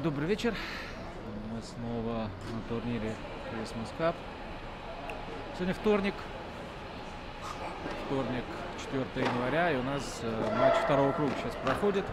Добрый вечер. Мы снова на турнире Christmas Cup. Сегодня вторник, 4 января, и у нас матч второго круга сейчас проходит.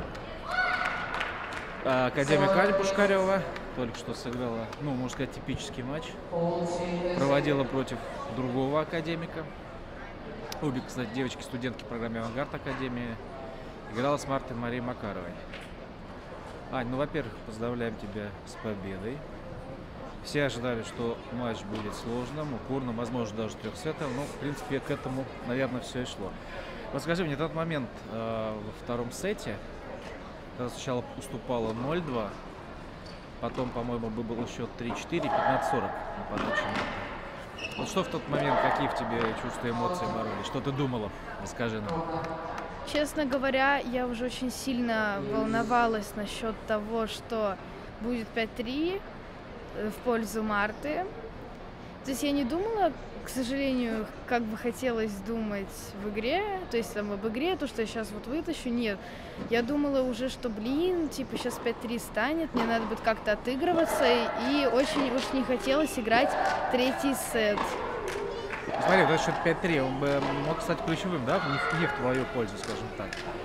Академия Аня Пушкарева только что сыграла, можно сказать, типический матч. Проводила против другого академика. Обе, кстати, девочки-студентки программы «Авангард» Академии. Играла с Марией Макаровой. Ань, во-первых, поздравляем тебя с победой. Все ожидали, что матч будет сложным, упорным, возможно, даже трехсетовым, но, в принципе, к этому, наверное, все и шло. Вот скажи мне, тот момент во втором сете, когда сначала уступала 0-2, потом, по-моему, был счет 3-4, 15-40 на подаче мата. Вот что в тот момент, какие в тебе чувства и эмоции боролись? Что ты думала? Расскажи нам. Честно говоря, я уже очень сильно волновалась насчет того, что будет 5-3 в пользу Марты. То есть я не думала, к сожалению, как бы хотелось думать в игре, то есть там об игре, то, что я сейчас вот вытащу, нет. Я думала уже, что, сейчас 5-3 станет, мне надо будет как-то отыгрываться, и очень уж не хотелось играть третий сет. Смотри, вот этот счет 5-3, он бы мог стать ключевым, да, не в твою пользу, скажем так.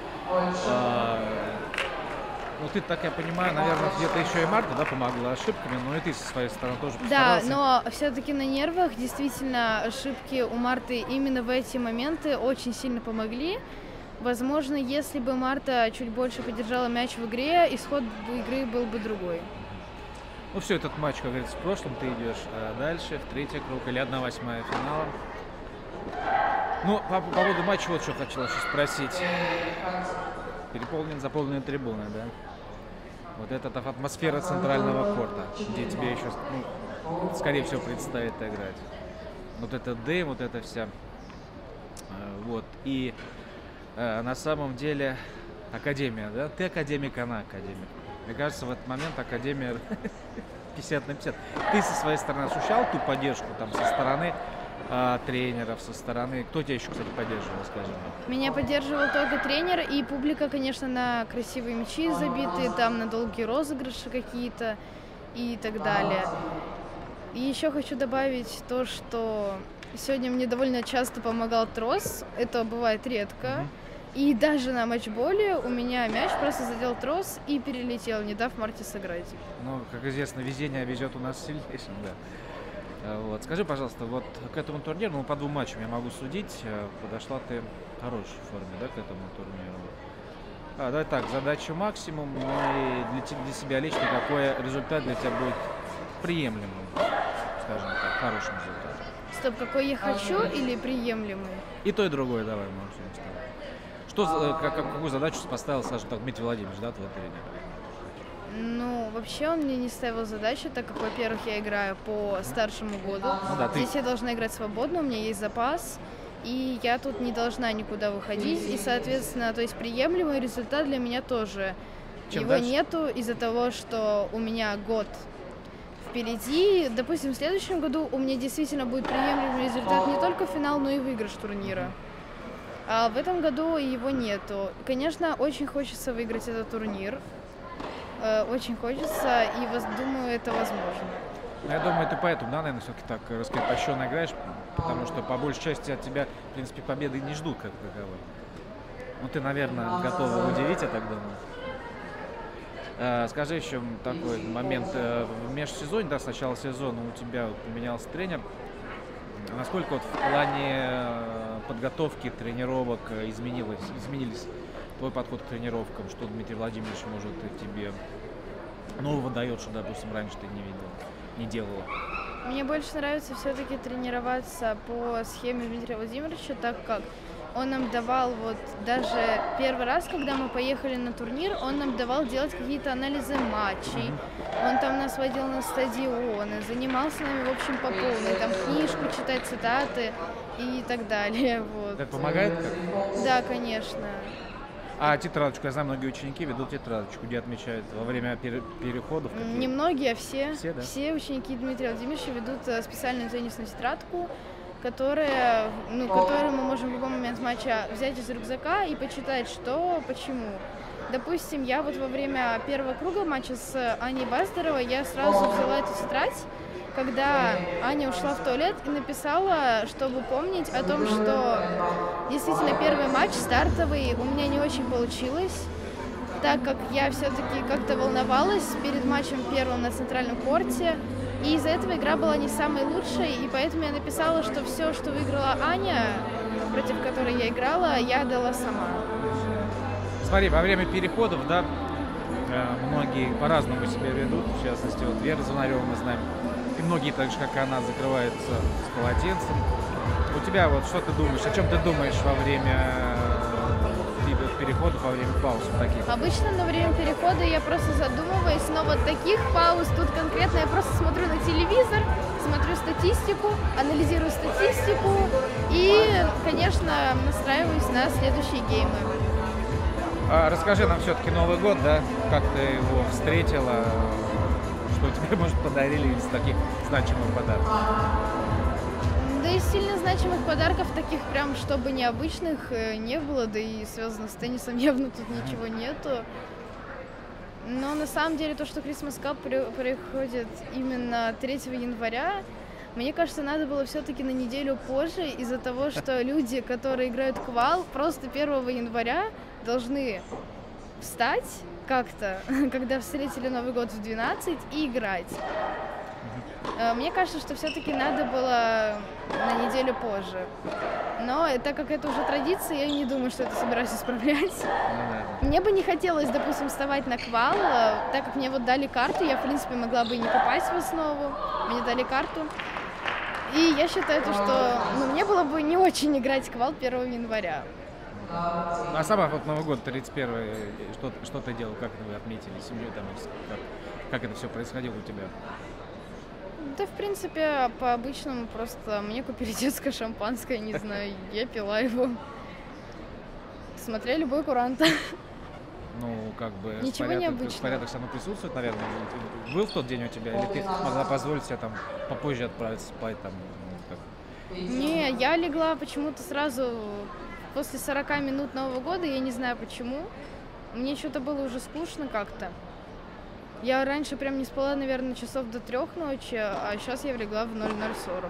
Ты, так я понимаю, наверное, где-то еще и Марта, да, помогла ошибками, но и ты со своей стороны тоже постарался. Да, но все-таки на нервах действительно ошибки у Марты именно в эти моменты очень сильно помогли. Возможно, если бы Марта чуть больше поддержала мяч в игре, исход игры был бы другой. Все, этот матч, как говорится, в прошлом, ты идешь дальше, в третий круг или 1/8 финала. По поводу матча вот что хотела еще спросить. Заполнены трибуны, да? Вот это атмосфера центрального корта, где тебе еще, скорее всего, предстоит играть. Вот это дым, вот это вся. И на самом деле Академия, да? Ты академик, она академик. Мне кажется, в этот момент Академия 50 на 50. Ты со своей стороны ощущал ту поддержку там со стороны тренеров, со стороны... Кто тебя еще, кстати, поддерживал, скажи мне? Меня поддерживал только тренер и публика, конечно, на красивые мячи забитые, там на долгие розыгрыши какие-то и так далее. И еще хочу добавить то, что сегодня мне довольно часто помогал трос. Это бывает редко. И даже на матчболе у меня мяч просто задел трос и перелетел, не дав Марте сыграть. Как известно, везение везет у нас сильнейшим, да. Скажи, пожалуйста, вот к этому турниру, по 2 матчам я могу судить, подошла ты в хорошей форме, да, к этому турниру? Давай так, задача максимум, и для себя лично какой результат для тебя будет приемлемым, скажем так, хорошим результатом? Стоп, какой я хочу или приемлемый? И то, и другое, давай, можем сказать. Какую задачу поставил, скажем так, Дмитрий Владимирович, да, твой тренер? Вообще он мне не ставил задачу, так как, во-первых, я играю по старшему году. Здесь я должна играть свободно, у меня есть запас, и я тут не должна никуда выходить. И, соответственно, то есть приемлемый результат для меня тоже. Его нету из-за того, что у меня год впереди. Допустим, в следующем году у меня действительно будет приемлемый результат не только финал, но и выигрыш турнира. А в этом году его нету. Конечно, очень хочется выиграть этот турнир. Очень хочется, и думаю, это возможно. Я думаю, ты поэтому, да, наверное, все-таки так раскрепощенно играешь, потому что по большей части от тебя, в принципе, победы не ждут как таковой. Ты, наверное, готова удивить, я так думаю. Скажи еще такой момент. В межсезонье, да, с начала сезона у тебя поменялся тренер. Насколько в плане подготовки, тренировок изменились твой подход к тренировкам? Что Дмитрий Владимирович может тебе нового дает, что, допустим, раньше ты не делала? Мне больше нравится все-таки тренироваться по схеме Дмитрия Владимировича, так как он нам давал, даже первый раз, когда мы поехали на турнир, он нам давал делать какие-то анализы матчей. Он там нас водил на стадионы, занимался нами, в общем, по полной, там книжку читать, цитаты и так далее. Это помогает? Да, конечно. А тетрадочку, я знаю, многие ученики ведут тетрадочку, где отмечают во время переходов. Не многие, а все. Все, да? Все ученики Дмитрия Владимировича ведут специальную теннисную тетрадку, которую мы можем в любой момент матча взять из рюкзака и почитать, что, почему. допустим, я вот во время первого круга матча с Аней Баздоровой, я сразу взяла эту тетрадь, когда Аня ушла в туалет, и написала, чтобы помнить о том, что действительно первый матч стартовый у меня не очень получилось, так как я все-таки как-то волновалась перед матчем первым на центральном корте, и из-за этого игра была не самой лучшей, и поэтому я написала, что все, что выиграла Аня, против которой я играла, я дала сама. Смотри, во время переходов, да, многие по-разному себя ведут, в частности, вот Вера Звонарева мы знаем, и многие, так же, как и она, закрываются с полотенцем. У тебя вот что ты думаешь, о чем ты думаешь во время переходов, во время пауз таких? Обычно на время перехода я просто задумываюсь, но вот таких пауз тут конкретно я просто смотрю на телевизор, смотрю статистику, анализирую статистику и, конечно, настраиваюсь на следующие геймы. Расскажи нам все-таки Новый год, да, как ты его встретила, что тебе, может, подарили из таких значимых подарков? Да из сильно значимых подарков, таких прям, чтобы необычных, не было, да и связано с теннисом явно тут ничего нету. Но на самом деле то, что Christmas Cup происходит именно 3 января, мне кажется, надо было все-таки на неделю позже, из-за того, что люди, которые играют квал, просто 1 января должны встать как-то, когда встретили Новый год в 12, и играть. Мне кажется, что все-таки надо было на неделю позже. Но так как это уже традиция, я не думаю, что это собираюсь исправлять. Мне бы не хотелось, допустим, вставать на квал, так как мне вот дали карту, я, в принципе, могла бы и не попасть в основу. Мне дали карту. И я считаю, что мне было бы не очень играть квал 1 января. А сама вот Новый год, 31-й, что ты делал, как вы отметили семью, там, как это все происходило у тебя? Да, в принципе, по-обычному просто мне купили детское шампанское, не знаю, я пила его. Смотрели бой куранта. Ну, как бы ничего необычного. Порядок все равно присутствует, наверное. Был в тот день у тебя, или ты могла позволить себе там попозже отправиться спать там? Как? Не, я легла почему-то сразу после 40 минут Нового года, я не знаю почему. Мне что-то было уже скучно как-то. Я раньше прям не спала, наверное, часов до 3 ночи, а сейчас я легла в 00:40.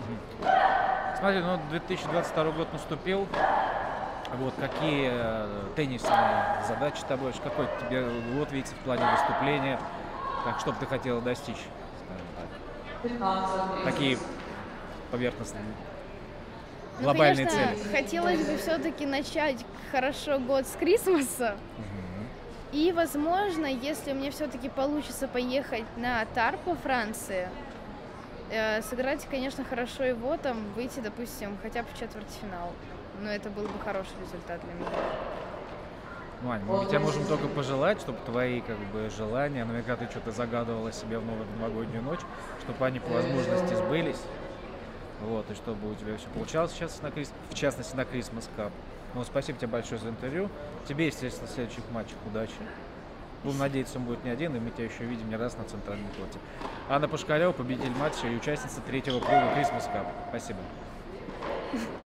Смотри, ну 2022 год наступил. Вот какие теннисные задачи тобой, какой тебе год видится в плане выступления, что бы ты хотела достичь, скажем так. Такие поверхностные, глобальные конечно, цели. Хотелось бы все-таки начать хорошо год с Крисмаса. И, возможно, если у меня все-таки получится поехать на Тарп во Франции, сыграть, конечно, хорошо его, там, выйти, допустим, хотя бы в четвертьфинал. Но это был бы хороший результат для меня. Ну, Ань, мы тебе можем только пожелать, чтобы твои желания, наверняка ты что-то загадывала себе в новогоднюю ночь, чтобы они по возможности сбылись. Вот, и чтобы у тебя все получалось сейчас, в частности, на Christmas Cup. Ну, спасибо тебе большое за интервью. Тебе, естественно, в следующих матчах удачи. Будем надеяться, он будет не один, и мы тебя еще видим не раз на центральном корте. Анна Пушкарева, победитель матча и участница 3-го круга Christmas Cup. Спасибо.